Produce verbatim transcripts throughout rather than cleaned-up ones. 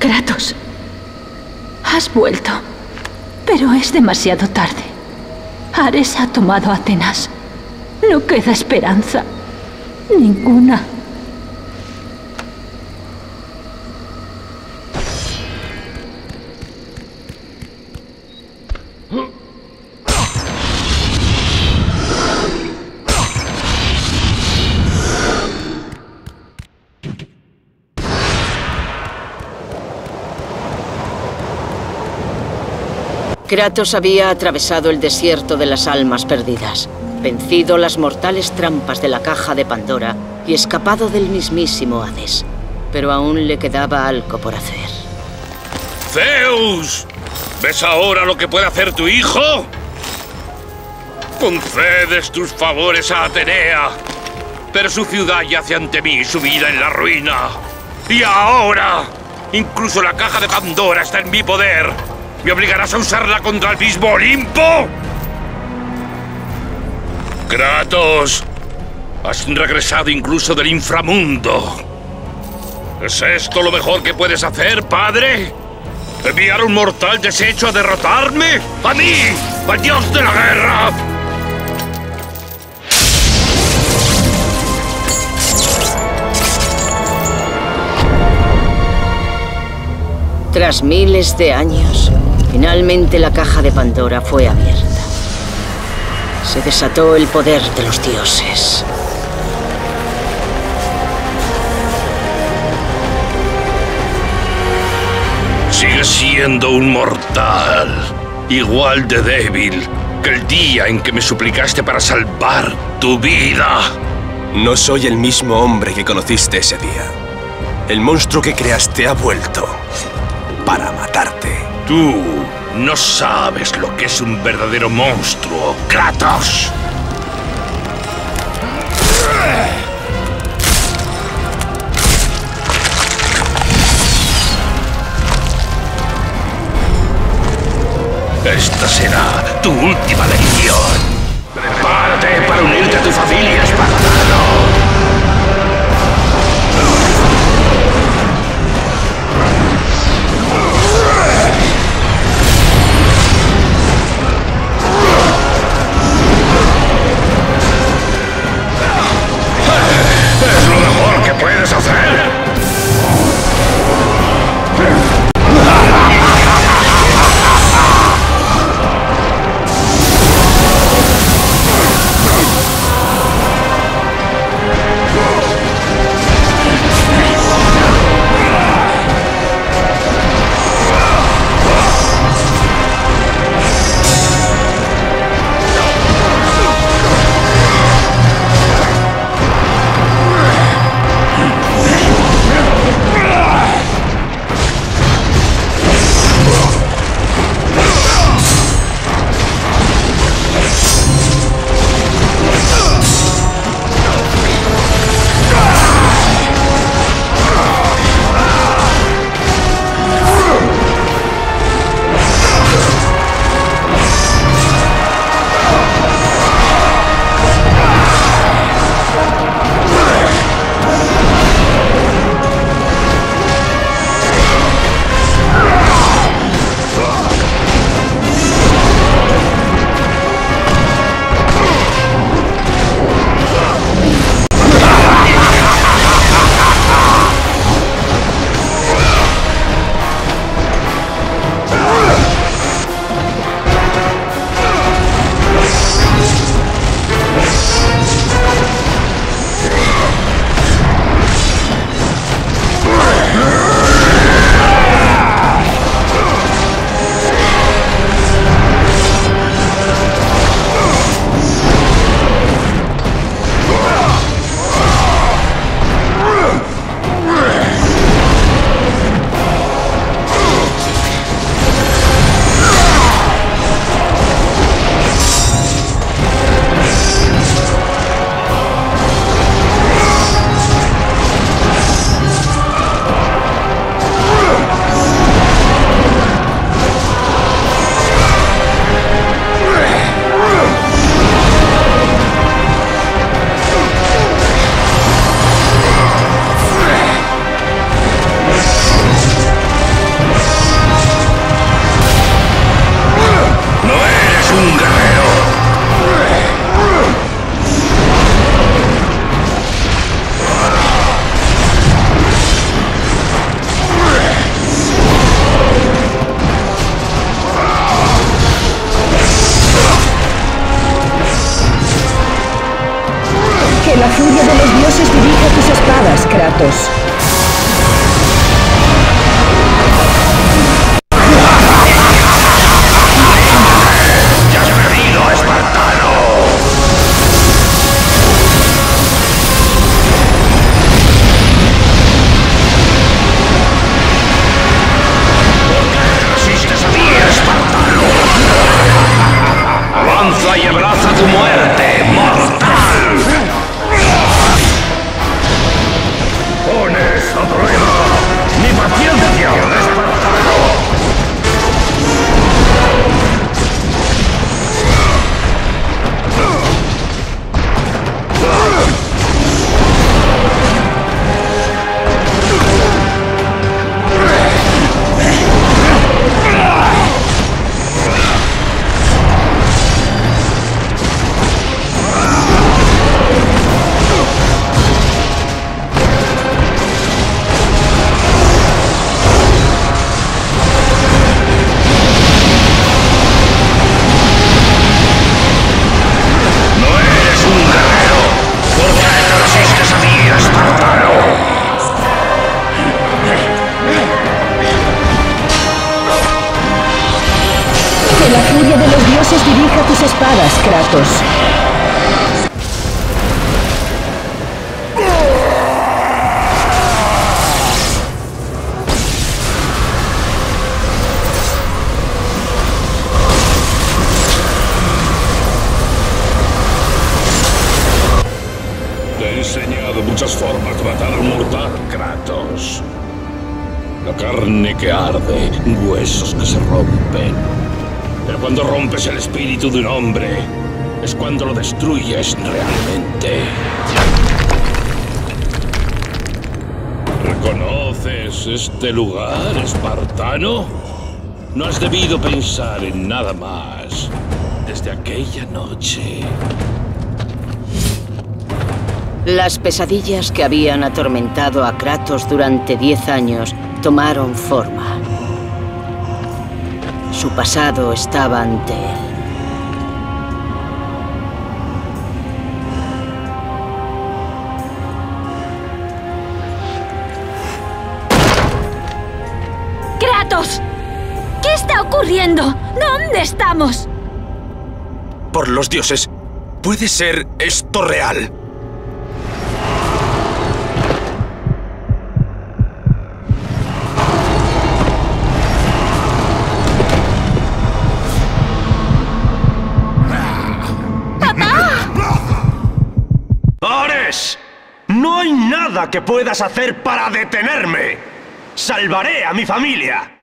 Kratos, has vuelto, pero es demasiado tarde. Ares ha tomado Atenas. No queda esperanza. Ninguna. Kratos había atravesado el desierto de las almas perdidas, vencido las mortales trampas de la caja de Pandora y escapado del mismísimo Hades. Pero aún le quedaba algo por hacer. ¡Zeus! ¿Ves ahora lo que puede hacer tu hijo? Concedes tus favores a Atenea, pero su ciudad yace ante mí sumida en la ruina. Y ahora, incluso la caja de Pandora está en mi poder. ¿Me obligarás a usarla contra el mismo Olimpo? Kratos, has regresado incluso del inframundo. ¿Es esto lo mejor que puedes hacer, padre? ¿Enviar un mortal deshecho a derrotarme? ¡A mí, al dios de la guerra! Tras miles de años, finalmente la caja de Pandora fue abierta. Se desató el poder de los dioses. Sigues siendo un mortal, igual de débil que el día en que me suplicaste para salvar tu vida. No soy el mismo hombre que conociste ese día. El monstruo que creaste ha vuelto para matarte. Tú no sabes lo que es un verdadero monstruo, Kratos. Esta será tu última lección. Prepárate para unirte a tu familia, espartano. Es lo mejor que puedes hacer. los dioses dirija tus espadas, Kratos. Te he enseñado muchas formas de matar a un mortal, Kratos. La carne que arde, huesos que se rompen. Pero cuando rompes el espíritu de un hombre, es cuando lo destruyes realmente. ¿Reconoces este lugar, espartano? No has debido pensar en nada más desde aquella noche. Las pesadillas que habían atormentado a Kratos durante diez años tomaron forma. Su pasado estaba ante él. ¡Kratos! ¿Qué está ocurriendo? ¿Dónde estamos? Por los dioses, ¿puede ser esto real? ¡Ares! No hay nada que puedas hacer para detenerme. ¡Salvaré a mi familia!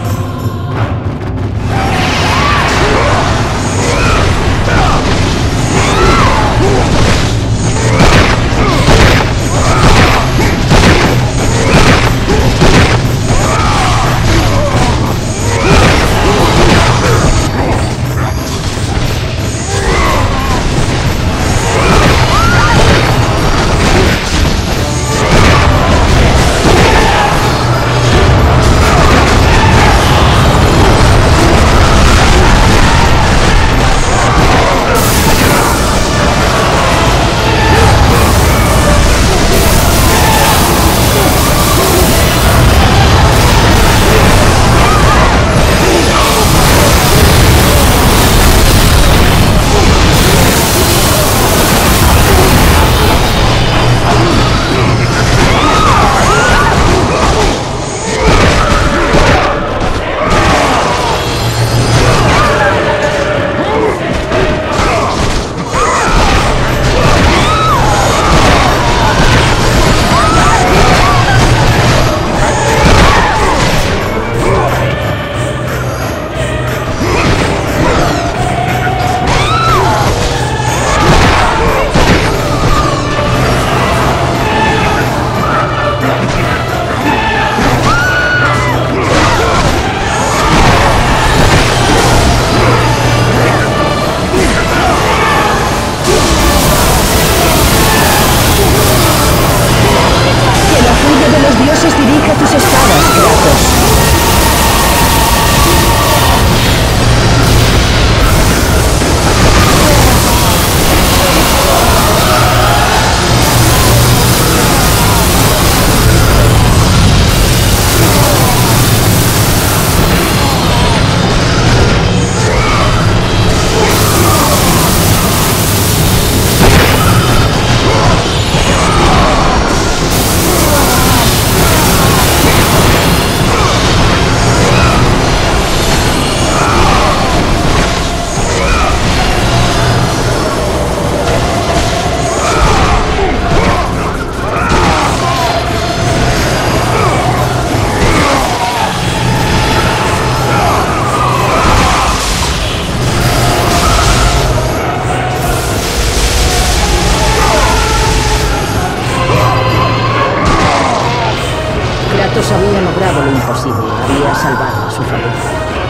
Kratos había logrado lo imposible, había salvado a su familia.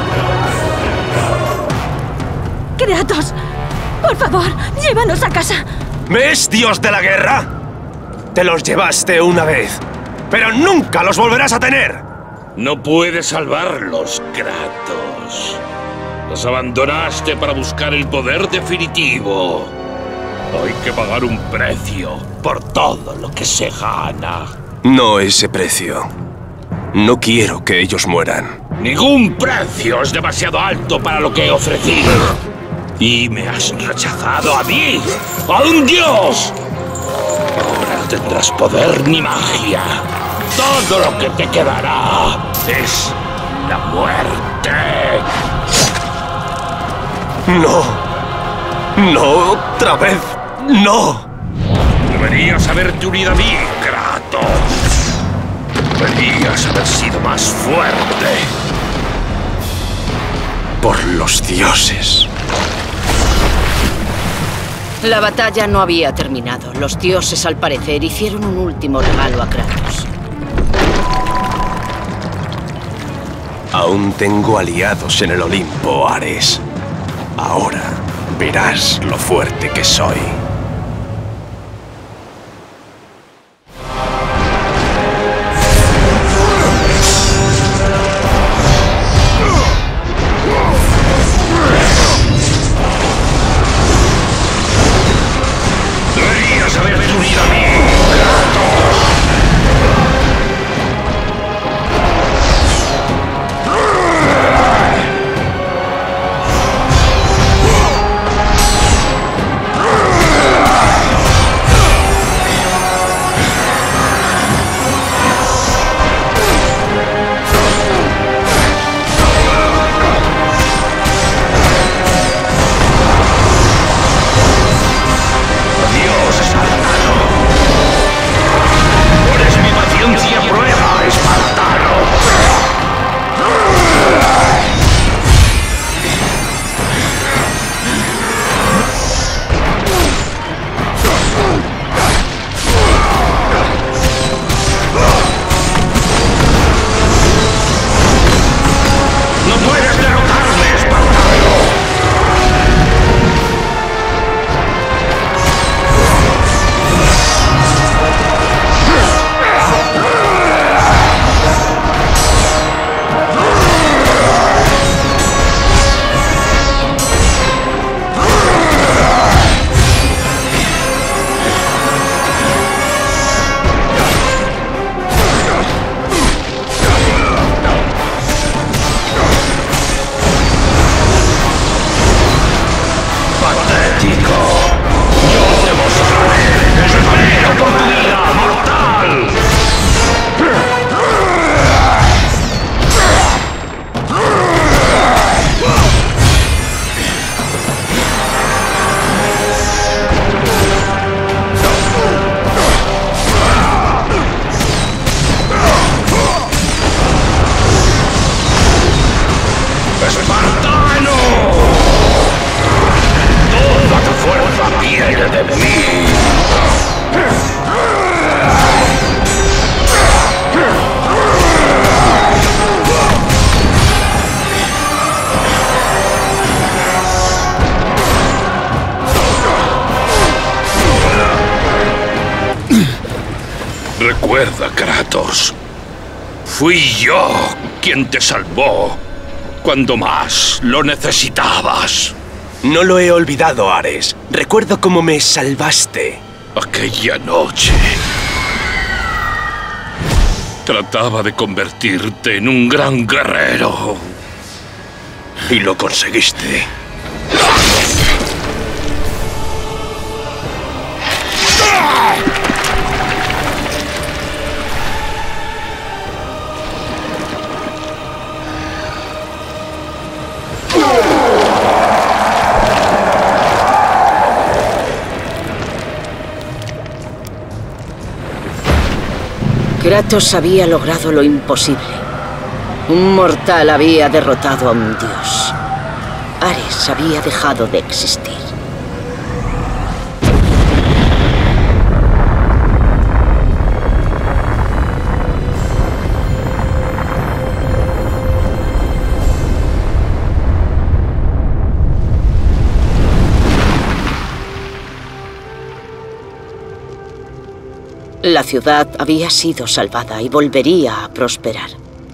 ¡Kratos! ¡Por favor, llévanos a casa! ¿Me es dios de la guerra? Te los llevaste una vez, pero nunca los volverás a tener. No puedes salvarlos, Kratos. Los abandonaste para buscar el poder definitivo. Hay que pagar un precio por todo lo que se gana. No ese precio. No quiero que ellos mueran. Ningún precio es demasiado alto para lo que he ofrecido. Y me has rechazado a mí, a un dios. Ahora no tendrás poder ni magia. Todo lo que te quedará es la muerte. No. No, otra vez. No. Deberías haberte unido a mí, Kratos. Deberías haber sido más fuerte. Por los dioses. La batalla no había terminado. Los dioses, al parecer, hicieron un último regalo a Kratos. Aún tengo aliados en el Olimpo, Ares. Ahora verás lo fuerte que soy. Deberías haberte unido a mí, Kratos. Recuerda, Kratos. Fui yo quien te salvó cuando más lo necesitabas. No lo he olvidado, Ares. Recuerdo cómo me salvaste. Aquella noche trataba de convertirte en un gran guerrero. Y lo conseguiste. Kratos había logrado lo imposible. Un mortal había derrotado a un dios. Ares había dejado de existir. La ciudad había sido salvada y volvería a prosperar.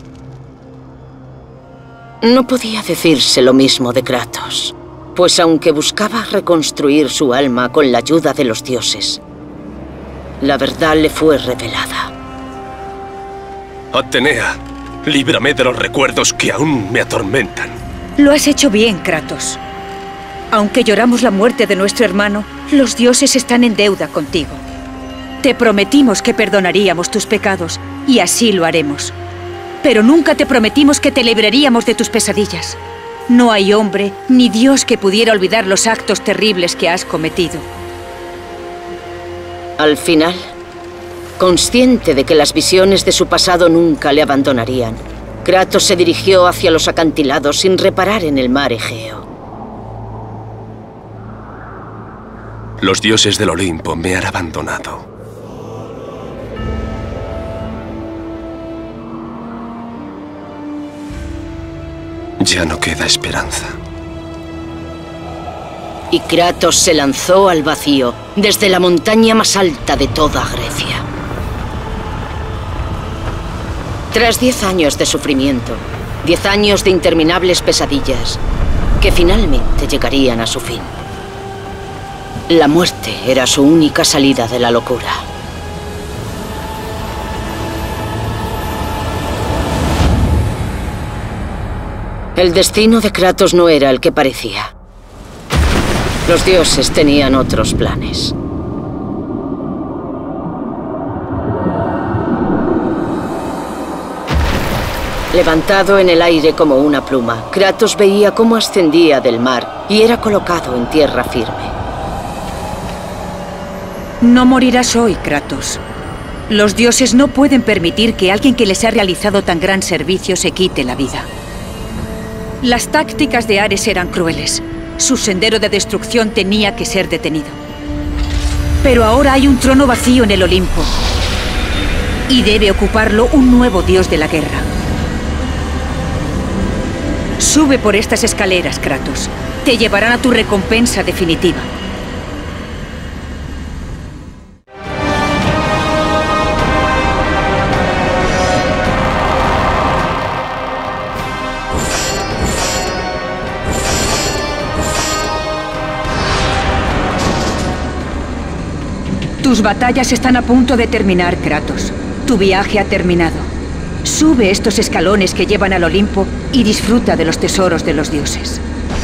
No podía decirse lo mismo de Kratos, pues aunque buscaba reconstruir su alma con la ayuda de los dioses, la verdad le fue revelada. Atenea, líbrame de los recuerdos que aún me atormentan. Lo has hecho bien, Kratos. Aunque lloramos la muerte de nuestro hermano, los dioses están en deuda contigo. Te prometimos que perdonaríamos tus pecados, y así lo haremos. Pero nunca te prometimos que te libraríamos de tus pesadillas. No hay hombre ni dios que pudiera olvidar los actos terribles que has cometido. Al final, consciente de que las visiones de su pasado nunca le abandonarían, Kratos se dirigió hacia los acantilados sin reparar en el mar Egeo. Los dioses del Olimpo me han abandonado. Ya no queda esperanza. Y Kratos se lanzó al vacío, desde la montaña más alta de toda Grecia. Tras diez años de sufrimiento, diez años de interminables pesadillas, que finalmente llegarían a su fin. La muerte era su única salida de la locura. El destino de Kratos no era el que parecía. Los dioses tenían otros planes. Levantado en el aire como una pluma, Kratos veía cómo ascendía del mar y era colocado en tierra firme. No morirás hoy, Kratos. Los dioses no pueden permitir que alguien que les ha realizado tan gran servicio se quite la vida. Las tácticas de Ares eran crueles. Su sendero de destrucción tenía que ser detenido. Pero ahora hay un trono vacío en el Olimpo. Y debe ocuparlo un nuevo dios de la guerra. Sube por estas escaleras, Kratos. Te llevarán a tu recompensa definitiva. Tus batallas están a punto de terminar, Kratos. Tu viaje ha terminado. Sube estos escalones que llevan al Olimpo y disfruta de los tesoros de los dioses.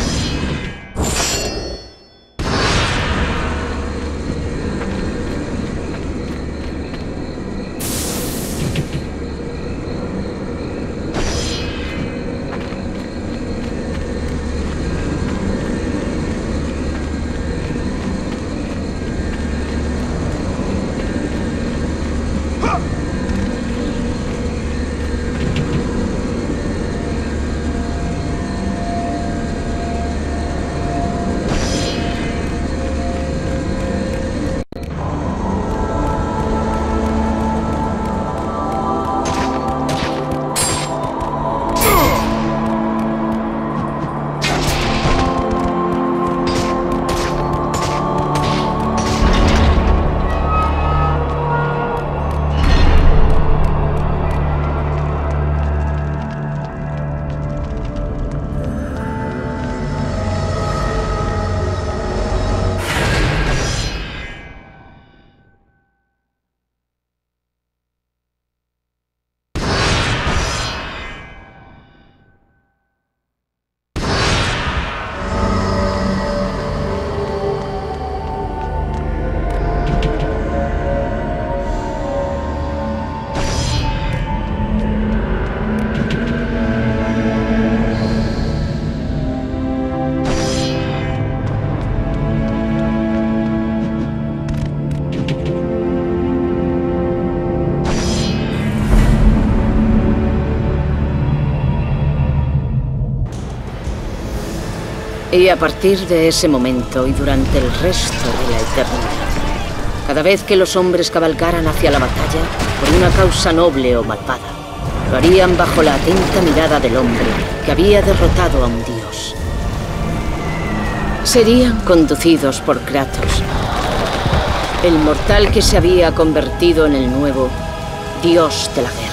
Y a partir de ese momento y durante el resto de la eternidad, cada vez que los hombres cabalgaran hacia la batalla, por una causa noble o malvada, lo harían bajo la atenta mirada del hombre que había derrotado a un dios. Serían conducidos por Kratos, el mortal que se había convertido en el nuevo dios de la guerra.